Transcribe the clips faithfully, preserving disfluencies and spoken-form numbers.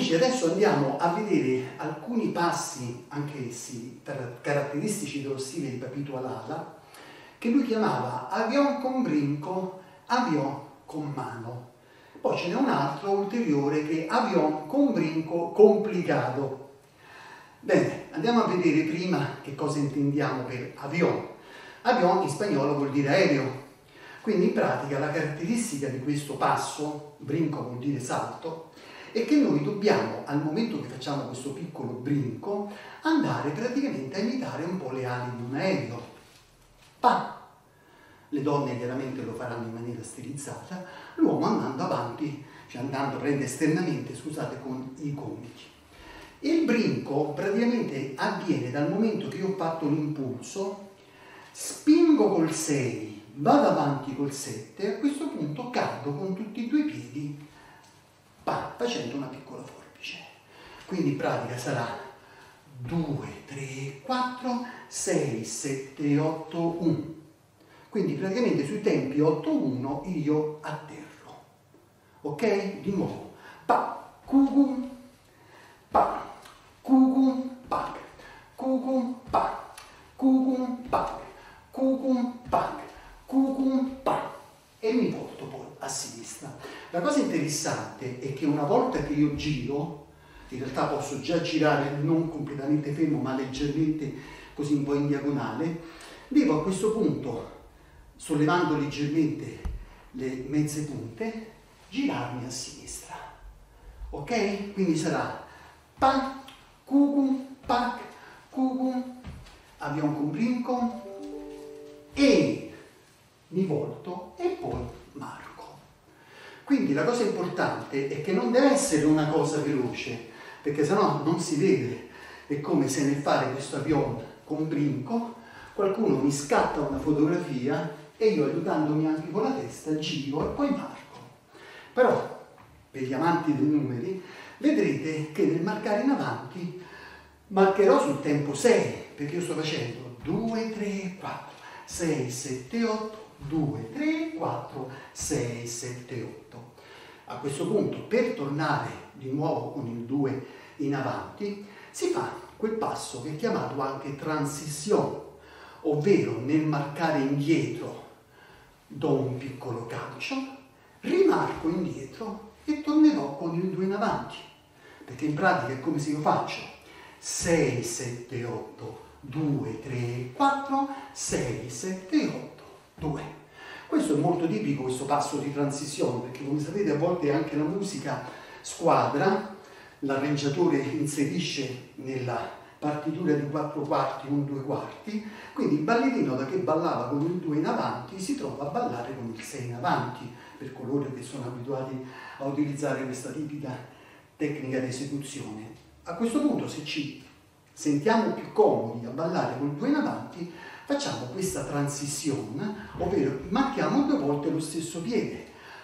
Amici, adesso andiamo a vedere alcuni passi, anche essi caratteristici dello stile di Papito Alala, che lui chiamava avion con brinco, avion con mano. Poi ce n'è un altro ulteriore che è avion con brinco complicato. Bene, andiamo a vedere prima che cosa intendiamo per avion. Avion in spagnolo vuol dire aereo, quindi in pratica la caratteristica di questo passo, brinco vuol dire salto, è che noi dobbiamo, al momento che facciamo questo piccolo brinco, andare praticamente a imitare un po' le ali di un aereo. Pa! Le donne chiaramente lo faranno in maniera stilizzata, l'uomo andando avanti, cioè andando, prende esternamente, scusate, con i gomiti. Il brinco praticamente avviene dal momento che io ho fatto l'impulso, spingo col sei, vado avanti col sette e a questo punto cado con tutti e due i piedi, pa, facendo una piccola forbice. Quindi in pratica sarà due, tre, quattro, sei, sette, otto, uno. Quindi praticamente sui tempi otto uno io atterro. Ok? Di nuovo. Pa, cucum, pa, cucum, pac, cucum, pac, cucum, pac, cucum, pac, cucum, pac. E mi volto poi a sinistra. La cosa interessante è che una volta che io giro, in realtà posso già girare non completamente fermo ma leggermente così un po' in diagonale, devo a questo punto, sollevando leggermente le mezze punte, girarmi a sinistra. Ok? Quindi sarà pa, cucum, pac, cucum, avion con brinco e mi volto e poi marco. Quindi la cosa importante è che non deve essere una cosa veloce, perché sennò non si vede. È come se nel fare questo avion con brinco qualcuno mi scatta una fotografia e io, aiutandomi anche con la testa, giro e poi marco. Però per gli amanti dei numeri vedrete che nel marcare in avanti marcherò sul tempo sei, perché io sto facendo due, tre, quattro, sei, sette, otto, due, tre, quattro, sei, sette, otto. A questo punto, per tornare di nuovo con il due in avanti, si fa quel passo che è chiamato anche transizione, ovvero nel marcare indietro do un piccolo calcio, rimarco indietro e tornerò con il due in avanti, perché in pratica è come se io faccio sei, sette, otto, due, tre, quattro, sei, sette, otto, due. Questo è molto tipico, questo passo di transizione, perché come sapete a volte anche la musica squadra, l'arrangiatore inserisce nella partitura di quattro quarti un due quarti, quindi il ballerino da che ballava con il due in avanti si trova a ballare con il sei in avanti, per coloro che sono abituati a utilizzare questa tipica tecnica di esecuzione. A questo punto, se ci sentiamo più comodi a ballare con il due in avanti, facciamo questa transizione, ovvero marchiamo due volte lo stesso piede,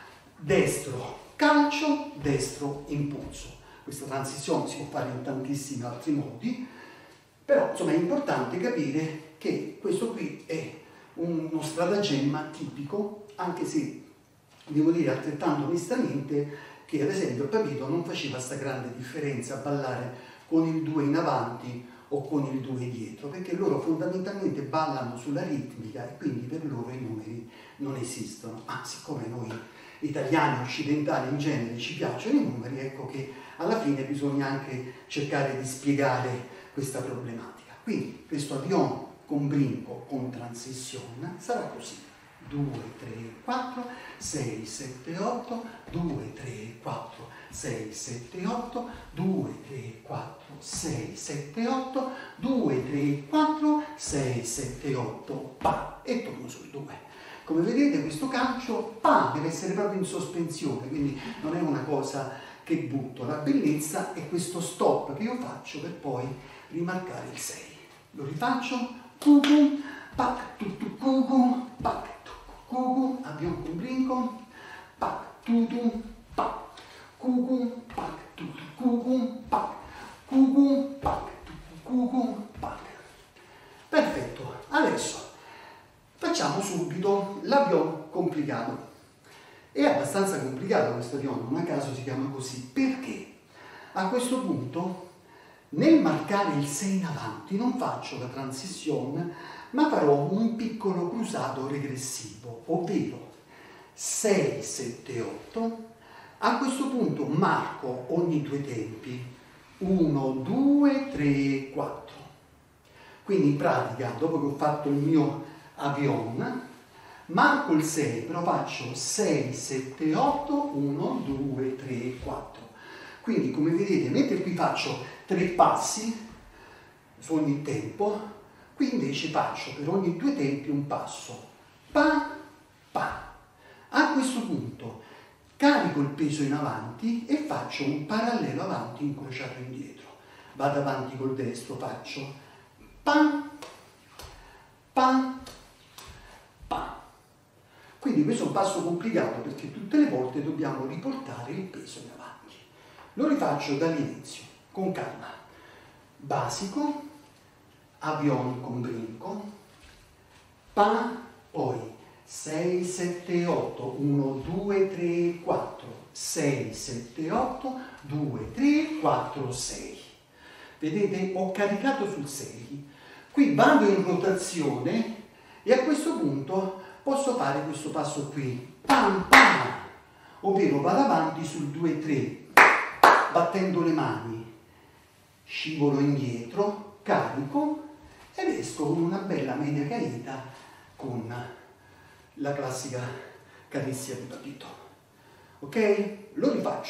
destro calcio, destro impulso. Questa transizione si può fare in tantissimi altri modi, però insomma è importante capire che questo qui è uno stratagemma tipico, anche se devo dire altrettanto onestamente che ad esempio Papito non faceva sta grande differenza a ballare con il due in avanti o con il due dietro, perché loro fondamentalmente ballano sulla ritmica e quindi per loro i numeri non esistono. Ma siccome noi italiani occidentali in genere ci piacciono i numeri, ecco che alla fine bisogna anche cercare di spiegare questa problematica. Quindi questo avion con brinco, con transizione, sarà così: due, tre, quattro, sei, sette, otto, due, tre, quattro, sei, sette, otto, due, tre, quattro, sei, sette, otto, due, tre, quattro, sei, sette, otto, pa, e torno sul due. Come vedete questo calcio, pa, deve essere proprio in sospensione, quindi non è una cosa che butto. La bellezza è questo stop che io faccio per poi rimarcare il sei. Lo rifaccio, cucum, pac, tutu, cucum, pac, cucum, avion con brinco, pac, tutu, pac, cucum, pac, tutu, cucum, pac, cucum, pac, tutu, cucum, pac. Perfetto, adesso facciamo subito l'avion complicato. È abbastanza complicato questo avion, non a caso si chiama così. Perché? A questo punto, nel marcare il sei in avanti, non faccio la transizione, ma farò un piccolo crusato regressivo, ovvero sei, sette, otto. A questo punto marco ogni due tempi, uno, due, tre, quattro. Quindi in pratica, dopo che ho fatto il mio avion, marco il sei, però faccio sei, sette, otto, uno, due, tre, quattro. Quindi come vedete, mentre qui faccio tre passi su ogni tempo, qui invece faccio per ogni due tempi un passo. Pa, pa. A questo punto carico il peso in avanti e faccio un parallelo avanti incrociato indietro. Vado avanti col destro, faccio pa, pa, pa. Quindi questo è un passo complicato perché tutte le volte dobbiamo riportare il peso in avanti. Lo rifaccio dall'inizio, con calma. Basico, avion con brinco, pa, poi sei, sette, otto, uno, due, tre, quattro, sei, sette, otto, due, tre, quattro, sei. Vedete? Ho caricato sul sei. Qui vado in rotazione e a questo punto posso fare questo passo qui, pam, pam, ovvero vado avanti sul due, tre, battendo le mani, scivolo indietro, carico ed esco con una bella media caída con la classica caristia di papito. Ok? Lo rifaccio.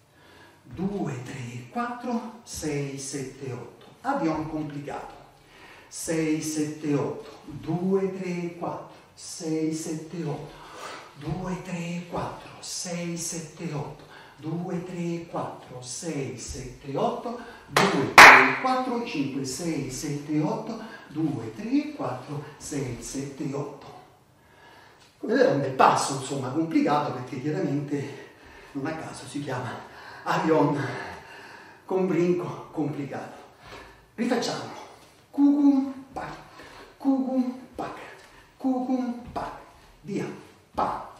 due, tre, quattro, sei, sette, otto. Avion complicato. sei, sette, otto, due, tre, quattro, sei, sette, otto, due, tre, quattro, sei, sette, otto, due, tre, quattro, sei, sette, otto, due, tre, quattro, cinque, sei, sette, otto, due, tre, quattro, sei, sette, otto. Come vedete è un bel passo, insomma, complicato perché chiaramente non a caso si chiama avion con brinco complicato. Rifacciamolo. Cucum, pac, cucum, pac, cucum, pac, via, pa.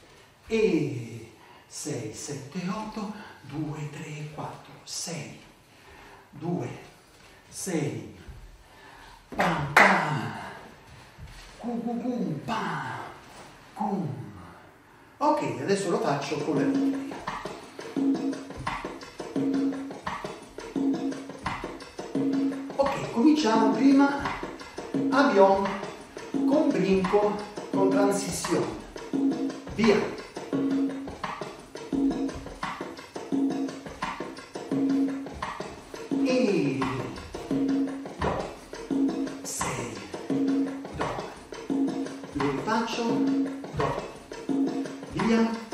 E sei, sette, otto, due, tre, quattro, sei, due, sei, pam, pam, cucucum, pam, cum. Ok, adesso lo faccio con le note. Ok, cominciamo prima avion con brinco con transizione. Via. E do, sei, do. Lo rifaccio, do. Via.